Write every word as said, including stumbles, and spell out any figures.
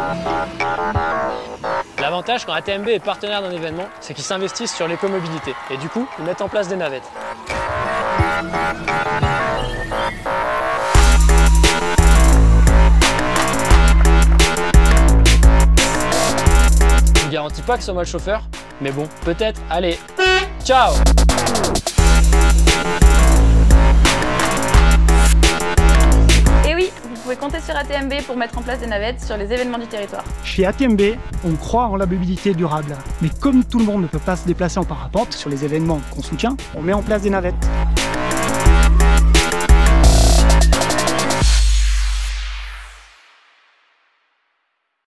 L'avantage quand A T M B est partenaire d'un événement, c'est qu'ils s'investissent sur l'écomobilité et du coup, ils mettent en place des navettes. Je ne garantis pas que ce soit moi le chauffeur, mais bon, peut-être. Allez, ciao! Et oui, vous pouvez compter sur A T M B pour mettre en place des navettes sur les événements du territoire. Chez A T M B, on croit en la mobilité durable. Mais comme tout le monde ne peut pas se déplacer en parapente sur les événements qu'on soutient, on met en place des navettes.